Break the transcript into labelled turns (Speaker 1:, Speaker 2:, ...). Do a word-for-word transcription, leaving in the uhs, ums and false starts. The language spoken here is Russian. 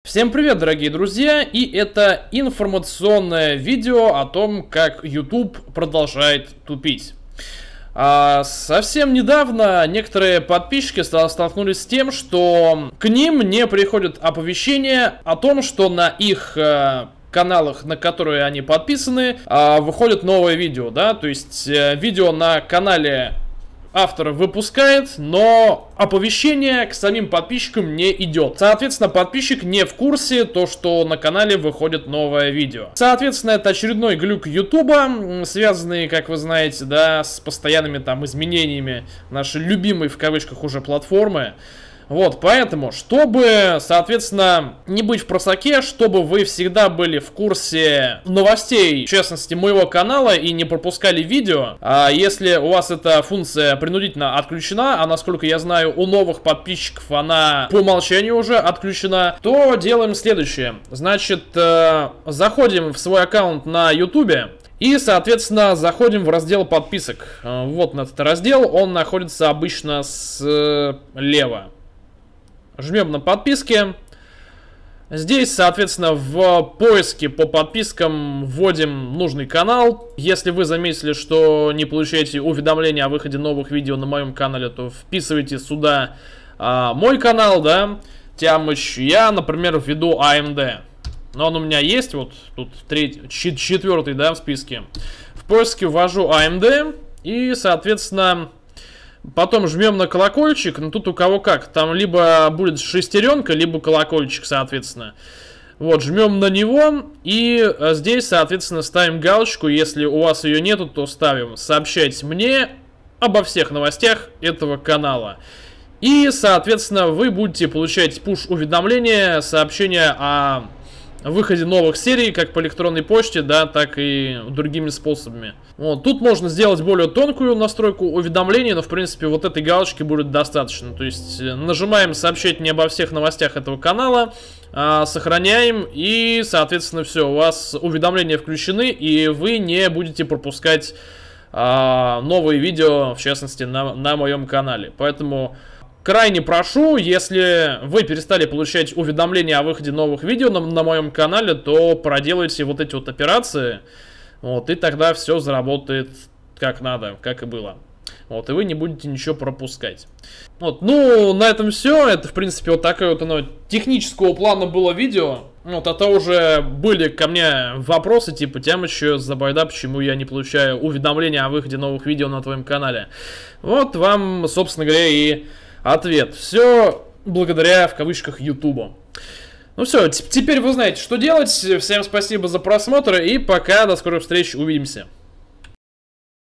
Speaker 1: Всем привет, дорогие друзья, и это информационное видео о том, как YouTube продолжает тупить. А, совсем недавно некоторые подписчики столкнулись с тем, что к ним не приходят оповещения о том, что на их э, каналах, на которые они подписаны, э, выходит новое видео, да, то есть э, видео на канале автор выпускает, но оповещение к самим подписчикам не идет. Соответственно, подписчик не в курсе то, что на канале выходит новое видео. Соответственно, это очередной глюк Ютуба, связанный, как вы знаете, да, с постоянными там изменениями нашей любимой в кавычках уже платформы. Вот, поэтому, чтобы, соответственно, не быть в просаке, чтобы вы всегда были в курсе новостей, в частности, моего канала и не пропускали видео, а если у вас эта функция принудительно отключена, а насколько я знаю, у новых подписчиков она по умолчанию уже отключена, то делаем следующее. Значит, э, заходим в свой аккаунт на ютубе. И, соответственно, заходим в раздел подписок. Вот на этот раздел, он находится обычно слева. Жмем на подписки. Здесь, соответственно, в поиске по подпискам вводим нужный канал. Если вы заметили, что не получаете уведомления о выходе новых видео на моем канале, то вписывайте сюда а, мой канал, да, Тямыч. Я, например, введу а эм дэ. Но он у меня есть, вот тут третий, четвертый, да, в списке. В поиске ввожу а эм дэ и, соответственно, потом жмем на колокольчик. Ну тут у кого как, там либо будет шестеренка, либо колокольчик, соответственно. Вот, жмем на него и здесь, соответственно, ставим галочку. Если у вас ее нету, то ставим «Сообщать мне обо всех новостях этого канала». И, соответственно, вы будете получать пуш-уведомления, сообщения о выходе новых серий, как по электронной почте, да, так и другими способами. Вот, тут можно сделать более тонкую настройку уведомлений, но, в принципе, вот этой галочки будет достаточно. То есть, нажимаем «Сообщать мне обо всех новостях этого канала», а, сохраняем, и, соответственно, все, у вас уведомления включены, и вы не будете пропускать а, новые видео, в частности, на, на моем канале. Поэтому крайне прошу, если вы перестали получать уведомления о выходе новых видео на, на моем канале, то проделайте вот эти вот операции, вот, и тогда все заработает как надо, как и было. Вот, и вы не будете ничего пропускать. Вот, ну, на этом все. Это, в принципе, вот такое вот оно технического плана было видео. Вот, это уже были ко мне вопросы, типа, Тямыч, забайда, почему я не получаю уведомления о выходе новых видео на твоем канале. Вот вам, собственно говоря, и ответ. Все благодаря, в кавычках, Ютубу. Ну все, теперь вы знаете, что делать. Всем спасибо за просмотр и пока, до скорых встреч, увидимся.